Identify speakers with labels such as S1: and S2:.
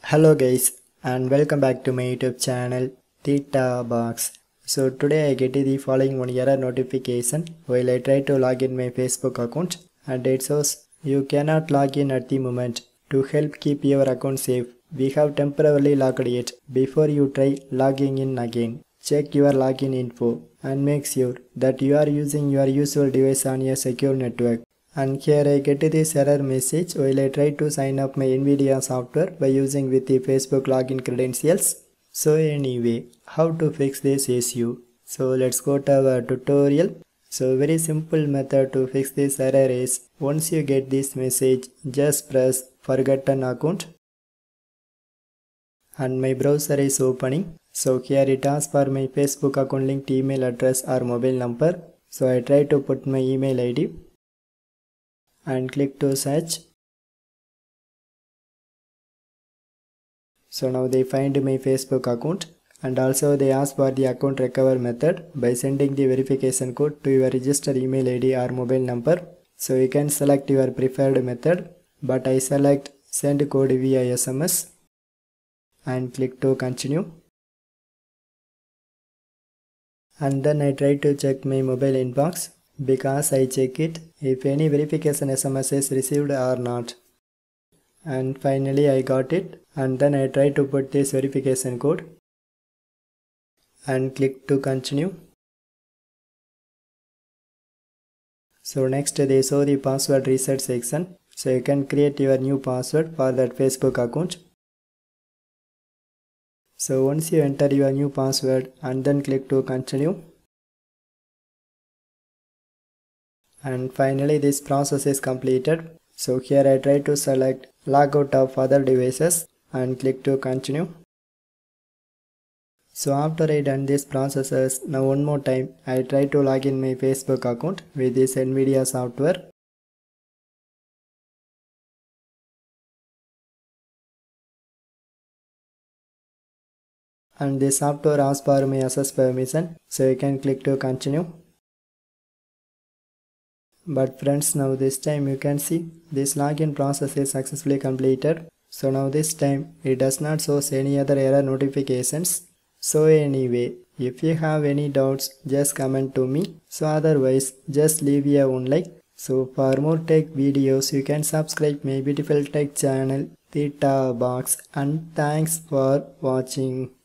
S1: Hello guys and welcome back to my YouTube channel Box. So today I get the following one error notification while I try to log in my Facebook account, and it says you cannot log in at the moment. To help keep your account safe, we have temporarily locked it. Before you try logging in again, check your login info and make sure that you are using your usual device on a secure network. And here I get this error message while I try to sign up my NVIDIA software by using with the Facebook login credentials. So anyway, how to fix this issue? So let's go to our tutorial. So very simple method to fix this error is, once you get this message, just press forget an account. And my browser is opening. So here it asks for my Facebook account linked email address or mobile number. So I try to put my email ID and click to search. So now they find my Facebook account, and also they ask for the account recover method by sending the verification code to your registered email ID or mobile number. So you can select your preferred method, but I select send code via SMS and click to continue. And then I try to check my mobile inbox, because I check it if any verification SMS is received or not. And finally I got it, and then I try to put this verification code and click to continue. So next they show the password reset section, so you can create your new password for that Facebook account. So once you enter your new password and then click to continue. And finally this process is completed. So here I try to select log out of other devices and click to continue. So after I done these processes, now one more time I try to log in my Facebook account with this NVIDIA software. And this software asks for my access permission, so you can click to continue. But friends, now this time you can see this login process is successfully completed. So now this time it does not show any other error notifications. So anyway, if you have any doubts, just comment to me. So otherwise, just leave a one like. So for more tech videos, you can subscribe my beautiful tech channel Box, and thanks for watching.